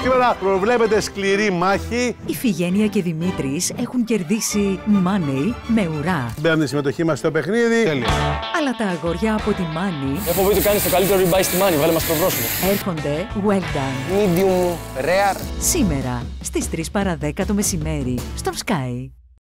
σήμερα προβλέπεται σκληρή μάχη. Η Φιγένεια και Δημήτρης έχουν κερδίσει money με ουρά. Μπαίνουν τη συμμετοχή μας στο παιχνίδι. Τέλεια. Αλλά τα αγόρια από τη Money Έχω πει ότι κάνεις το καλύτερο rebuy στη Money, βάλε μας το πρόσωπο. έρχονται well done. Medium, rare. Σήμερα στις 3 παρα 10 το μεσημέρι στον Sky.